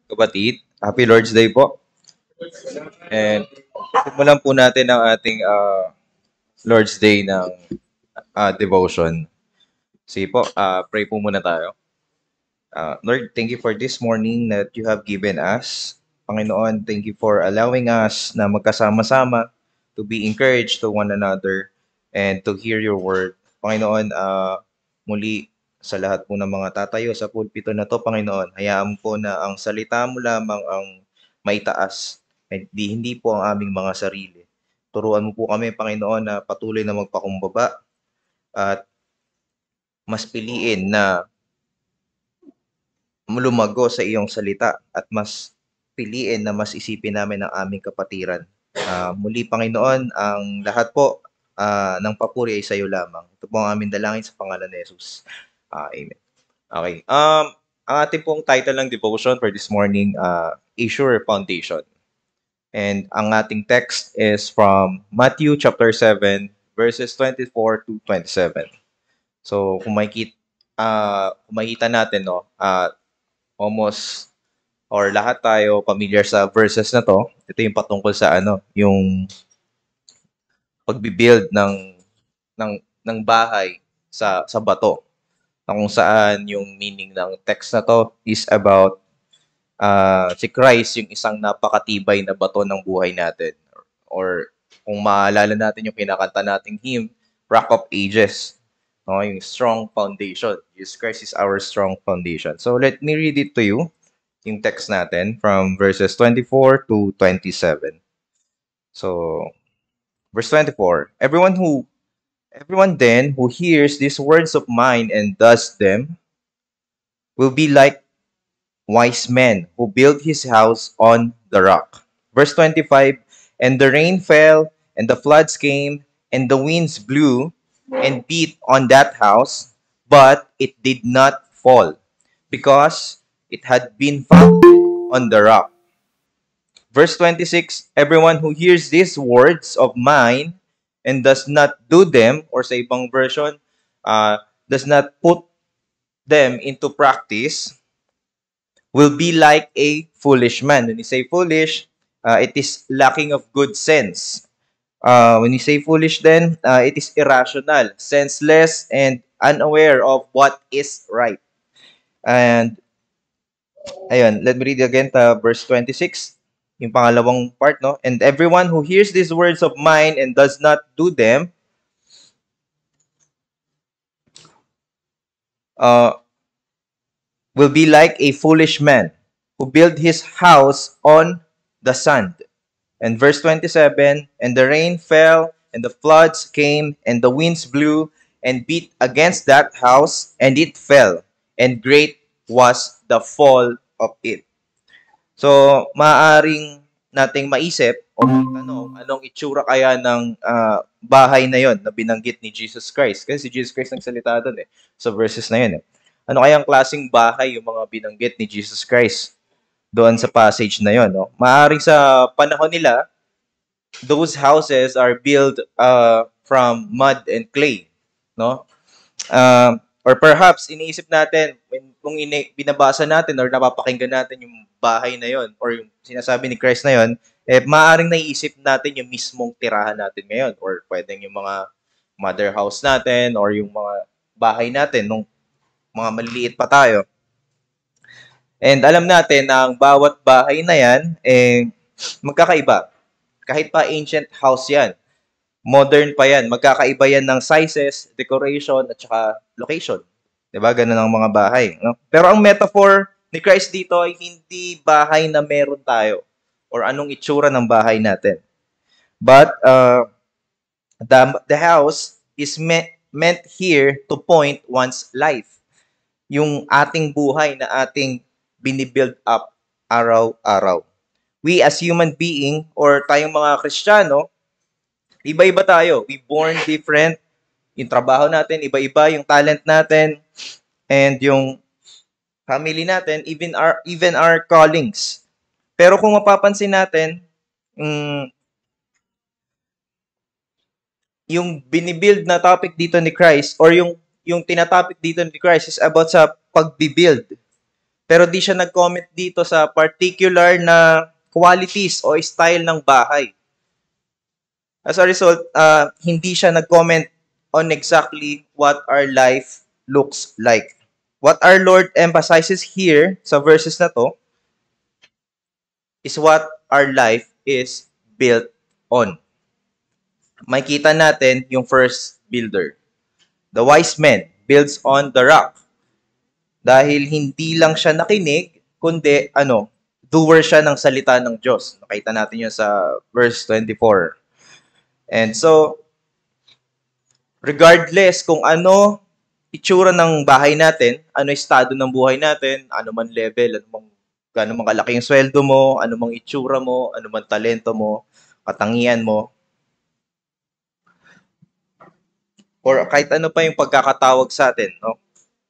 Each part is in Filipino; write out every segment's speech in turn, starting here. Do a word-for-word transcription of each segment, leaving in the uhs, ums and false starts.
Kapatid. Happy Lord's Day po. And simulan po natin ang ating ah, Lord's Day ng ah, devotion. Sige po, ah, pray po muna tayo. Ah, Lord, thank you for this morning that you have given us. Panginoon, thank you for allowing us na magkasama-sama to be encouraged to one another and to hear your word. Panginoon, ah, muli sa lahat po ng mga tatayo sa pulpito na to, Panginoon, hayaan mo po na ang salita mo lamang ang maitaas, hindi, hindi po ang aming mga sarili. Turuan mo po kami, Panginoon, na patuloy na magpakumbaba at mas piliin na lumago sa iyong salita at mas piliin na mas isipin namin ang aming kapatiran. Ah, muli, Panginoon, ang lahat po ah, ng papuri ay sa iyo lamang. Ito po ang aming dalangin sa pangalan ni Jesus. Ah, amen. Okay. Um, ang ating pong title ng devotion for this morning, uh, A Sure Foundation. And ang ating text is from Matthew chapter seven, verses twenty-four to twenty-seven. So, kung makikita, uh, kung makikita natin, no, uh, almost or lahat tayo familiar sa verses na to. Ito yung patungkol sa ano, yung pagbi-build ng ng ng bahay sa sa bato. Na kung saan yung meaning ng text na to is about uh, si Christ, yung isang napakatibay na bato ng buhay natin. Or kung maalala natin yung kinakanta nating hymn, Rock of Ages. No, yung strong foundation. Jesus Christ is our strong foundation. So let me read it to you. Yung text natin from verses twenty-four to twenty-seven. So, verse twenty-four, everyone who everyone then who hears these words of mine and does them will be like wise men who built his house on the rock. Verse twenty-five, and the rain fell, and the floods came, and the winds blew and beat on that house, but it did not fall, because it had been founded on the rock. Verse twenty-six, everyone who hears these words of mine and does not do them, or sa ibang version, uh, does not put them into practice, will be like a foolish man. When you say foolish, uh, it is lacking of good sense. Uh, when you say foolish, then uh, it is irrational, senseless, and unaware of what is right. And ayun, let me read again to verse twenty-six, yung pangalawang part, no? And everyone who hears these words of mine and does not do them, uh, will be like a foolish man who built his house on the sand. And verse twenty-seven, and the rain fell, and the floods came, and the winds blew and beat against that house, and it fell, and great was the fall of it. So, maaaring nating maisip o tanong, anong itsura kaya ng uh, bahay na yon na binanggit ni Jesus Christ? Kasi si Jesus Christ nagsalita doon eh, sa verses na yun eh. Ano kayang klaseng bahay yung mga binanggit ni Jesus Christ doon sa passage na yon? No? Maaaring sa panahon nila, those houses are built uh, from mud and clay. No? Uh, or perhaps iniisip natin when, kung ini, binabasa natin or napapakinggan natin yung bahay na yon or yung sinasabi ni Christ na yon, eh maaring naiisip natin yung mismong tirahan natin ngayon or pwedeng yung mga mother house natin or yung mga bahay natin nung mga maliliit pa tayo. And alam natin na ang bawat bahay na yan eh magkakaiba. Kahit pa ancient house yan, modern pa yan, magkakaiba yan ng sizes, decoration, at saka location. Diba? Ganun ang mga bahay. No? Pero ang metaphor ni Christ dito ay hindi bahay na meron tayo or anong itsura ng bahay natin. But uh, the, the house is me- meant here to point one's life. Yung ating buhay na ating binibuild up araw-araw. We as human being or tayong mga Kristiyano, iba-iba tayo. We born different. Yung trabaho natin, iba-iba. Yung talent natin, and yung family natin, even our even our callings. Pero kung mapapansin natin, um, yung binibuild na topic dito ni Christ or yung yung tinatopic dito ni Christ is about sa pagbibuild Pero di siya nag-comment dito sa particular na qualities o style ng bahay. As a result, uh, hindi siya nag-comment on exactly what our life looks like. What our Lord emphasizes here sa verses na to is what our life is built on. Makita natin yung first builder. The wise man builds on the rock. Dahil hindi lang siya nakinig, kundi ano, doer siya ng salita ng Diyos. Nakita natin yun sa verse twenty-four. And so, regardless kung ano itsura ng bahay natin, ano estado ng buhay natin, ano man level, ano mang, ano mang kalaki yung sweldo mo, ano mang itsura mo, ano man talento mo, katangian mo, or kahit ano pa yung pagkakatawag sa atin, no?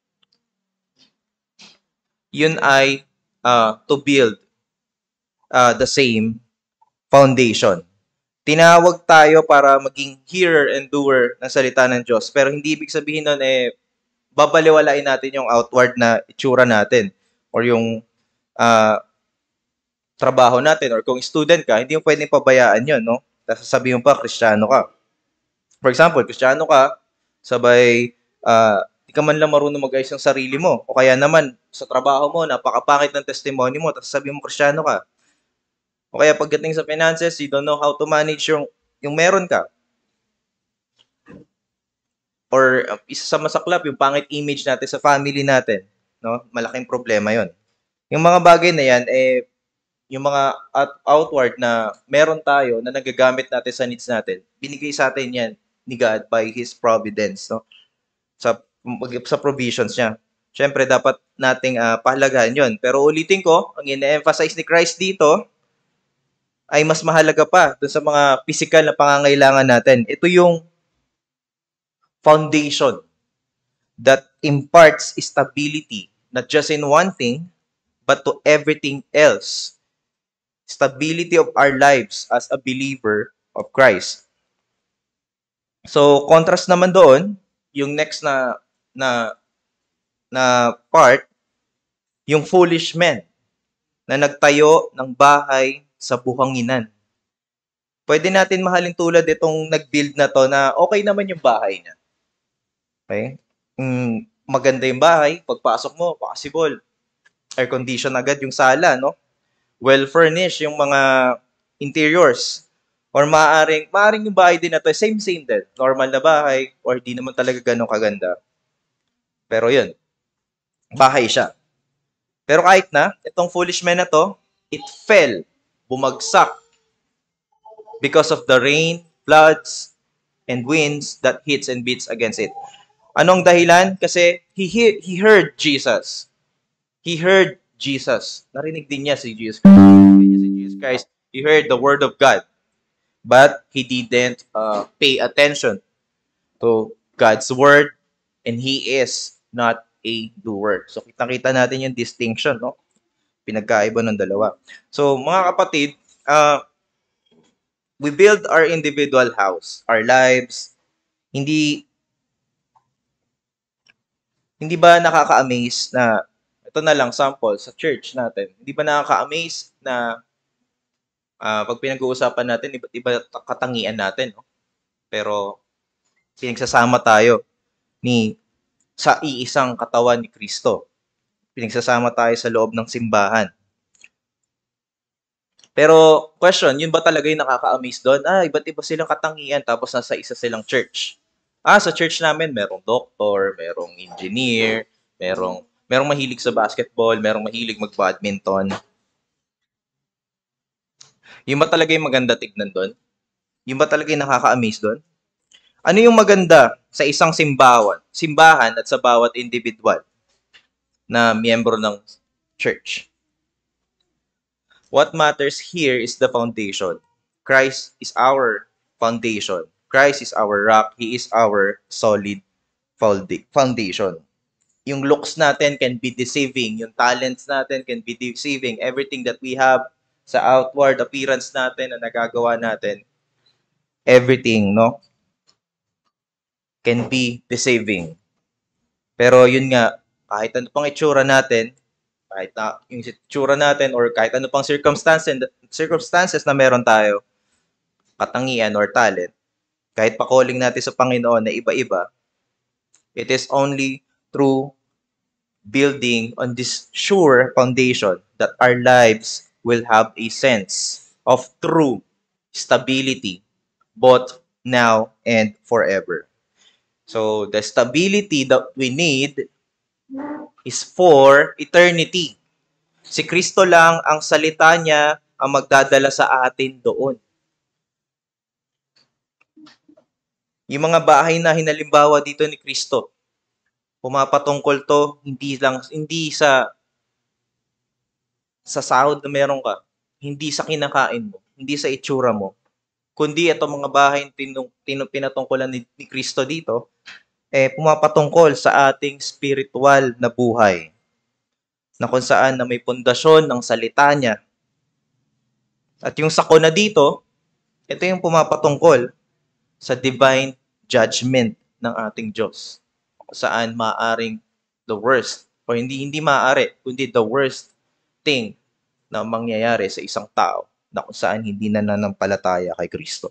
Yun ay uh, to build uh, the same foundation. Tinawag tayo para maging hearer and doer ng salita ng Diyos. Pero hindi ibig sabihin nun, eh, babaliwalain natin yung outward na itsura natin or yung uh, trabaho natin. Or kung student ka, hindi mo pwedeng pabayaan yun, no? Tapos sasabihin mo pa, Kristiyano ka. For example, Kristiyano ka, sabay, uh, di ka man lang marunong mag-ayos ng sarili mo. O kaya naman, sa trabaho mo, napakapangit ng testimony mo, tapos sabihin mo, Kristiyano ka. O kaya pagdating sa finances, you don't know how to manage yung, yung meron ka. Or uh, isa sa masaklap, yung pangit image natin sa family natin. No? Malaking problema yon. Yung mga bagay na yan, eh, yung mga outward na meron tayo na nagagamit natin sa needs natin, binigay sa atin yan ni God by His providence, no? Sa, sa provisions niya. Siyempre, dapat nating uh, pahalagahan yon. Pero ulitin ko, ang ine-emphasize ni Christ dito ay mas mahalaga pa dun sa mga physical na pangangailangan natin. Ito yung foundation that imparts stability, not just in one thing, but to everything else. Stability of our lives as a believer of Christ. So, contrast naman doon, yung next na na na part, yung foolish men na nagtayo ng bahay sa buhanginan. Pwede natin mahalin tulad itong nag-build na to na okay naman yung bahay niya. Okay? Mm, maganda yung bahay, pagpasok mo, possible. Air condition agad yung sala, no? Well-furnished yung mga interiors. Or maaaring, maaaring yung bahay din na to, same-same din. Normal na bahay, or di naman talaga ganun kaganda. Pero yun, bahay siya. Pero kahit na, itong foolish man na to, it fell, bumagsak, because of the rain, floods, and winds that hits and beats against it. Anong dahilan? Kasi he, he, he heard Jesus. He heard Jesus. Narinig din niya si Jesus Christ. Narinig niya si Jesus Christ. He heard the word of God. But he didn't uh, pay attention to God's word, and he is not a doer. So, kitang-kita natin yung distinction, no? Pinagkaiba ng dalawa. So, mga kapatid, uh, we build our individual house, our lives. Hindi, hindi ba nakaka-amaze na, ito na lang sample sa church natin, hindi ba nakaka-amaze na Uh, pag pinag-uusapan natin, iba't iba katangian natin, no? Pero pinagsasama tayo ni sa iisang katawan ni Kristo. Pinagsasama tayo sa loob ng simbahan. Pero question, yun ba talaga yung nakaka-amaze doon? Ah, iba't iba silang katangian tapos nasa isa silang church. Ah, sa church namin merong doktor, merong engineer, merong merong mahilig sa basketball, merong mahilig mag-badminton. Yung ba talaga yung maganda tignan doon? Yung ba talaga yung nakaka-amaze doon? Ano yung maganda sa isang simbahan, simbahan at sa bawat individual na miyembro ng church? What matters here is the foundation. Christ is our foundation. Christ is our rock. He is our solid foundation. Yung looks natin can be deceiving. Yung talents natin can be deceiving. Everything that we have sa outward appearance natin na nagagawa natin, everything, no, can be deceiving. Pero yun nga, kahit ano pang itsura natin, Kahit na yung itsura natin or kahit ano pang circumstances, circumstances na meron tayo, katangian or talent, kahit pa calling natin sa Panginoon na iba-iba, it is only through building on this sure foundation that our lives will have a sense of true stability both now and forever. So the stability that we need is for eternity. Si Kristo lang ang salita niya ang magdadala sa atin doon. Yung mga bahay na hinalimbawa dito ni Kristo, pumapatungkol to hindi lang hindi sa sa sahod na meron ka, hindi sa kinakain mo, hindi sa itsura mo, kundi itong mga bahay tinung, tinung, pinatungkulan ni, ni Kristo dito, eh pumapatungkol sa ating spiritual na buhay, na kung saan na may pundasyon ng salita niya. At yung sakuna dito, ito yung pumapatungkol sa divine judgment ng ating Diyos. Kung saan maaring the worst, o hindi hindi maaari, kundi the worst thing na mangyayari sa isang tao na kung saan hindi na nananampalataya kay Kristo.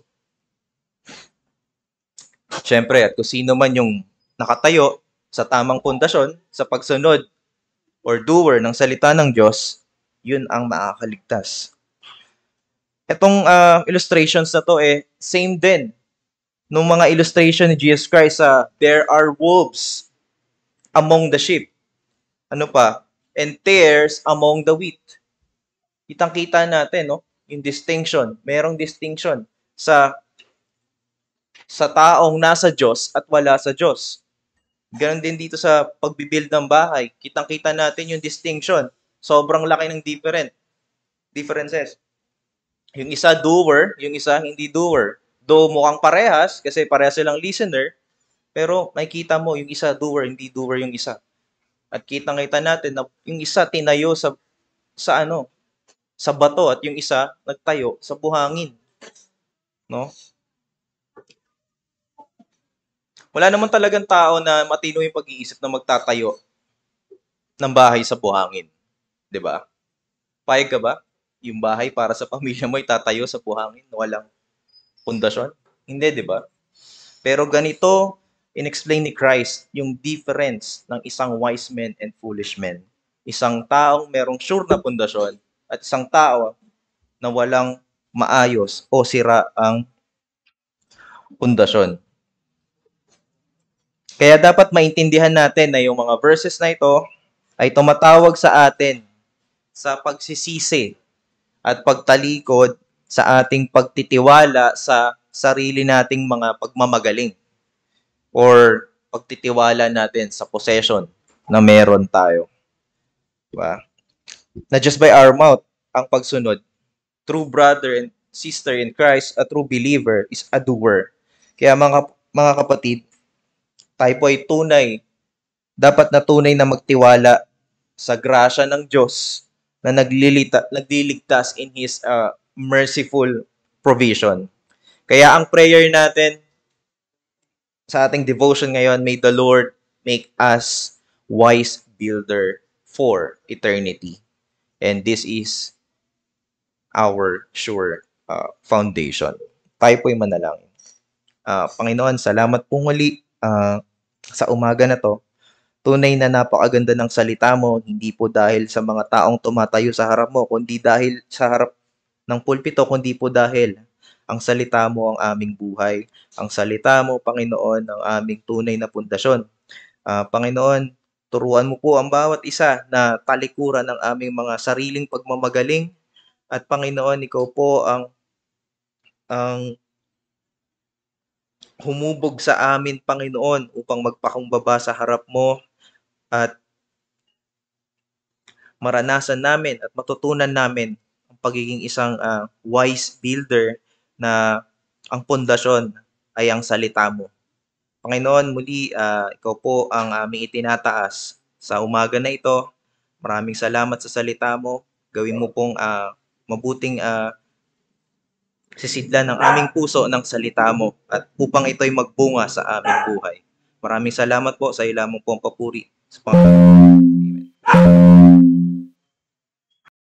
Siyempre, at kung sino man yung nakatayo sa tamang pundasyon, sa pagsunod or doer ng salita ng Diyos, yun ang makakaligtas. Itong uh, illustrations na to eh, same din nung mga illustration ni Jesus Christ sa uh, there are wolves among the sheep. Ano pa? And tares among the wheat. Kitang-kita natin, no? Yung distinction. Merong distinction sa sa taong nasa Diyos at wala sa Diyos. Ganon din dito sa pagbibuild ng bahay. Kitang-kita natin yung distinction. Sobrang laki ng different differences. Yung isa doer, yung isa hindi doer. Though mukhang parehas, kasi parehas silang listener, pero makikita mo yung isa doer, hindi doer yung isa. At kitang-kita natin na yung isa tinayo sa sa ano, sa bato at yung isa nagtayo sa buhangin. No? Wala naman talagang tao na matino yung pag-iisip na magtatayo ng bahay sa buhangin. 'Di ba? Payag ka ba? Yung bahay para sa pamilya mo ay tatayo sa buhangin, walang pundasyon? Hindi, 'di ba? Pero ganito inexplain ni Christ yung difference ng isang wise man and foolish man. Isang taong merong sure na pundasyon at isang tao na walang maayos o sira ang pundasyon. Kaya dapat maintindihan natin na yung mga verses na ito ay tumatawag sa atin sa pagsisisi at pagtalikod sa ating pagtitiwala sa sarili nating mga pagmamagaling or pagtitiwala natin sa possession na meron tayo. Diba? Na just by our mouth, ang pagsunod, true brother and sister in Christ, a true believer, is a doer. Kaya mga, mga kapatid, tayo po ay tunay, dapat na tunay na magtiwala sa grasya ng Diyos na naglilita, nagliligtas in His uh, merciful provision. Kaya ang prayer natin sa ating devotion ngayon, may the Lord make us wise builder for eternity. And this is our sure uh, foundation. Tayo po'y manalangin. Uh, Panginoon, salamat po muli uh, sa umaga na to. Tunay na napakaganda ng salita mo, hindi po dahil sa mga taong tumatayo sa harap mo, kundi dahil sa harap ng pulpito, kundi po dahil ang salita mo ang aming buhay. Ang salita mo, Panginoon, ang aming tunay na pundasyon. Uh, Panginoon, turuan mo po ang bawat isa na talikuran ng aming mga sariling pagmamagaling. At Panginoon, ikaw po ang, ang humubog sa amin, Panginoon, upang magpakumbaba sa harap mo at maranasan namin at matutunan namin ang pagiging isang uh, wise builder na ang pundasyon ay ang salita mo. Panginoon, muli, uh, ikaw po ang aming itinataas sa umaga na ito. Maraming salamat sa salita mo. Gawin mo pong uh, mabuting uh, sisidlan ng aming puso ng salita mo at upang ito'y magbunga sa aming buhay. Maraming salamat po sa ilamang pong papuri. Sa Panginoon. Amen.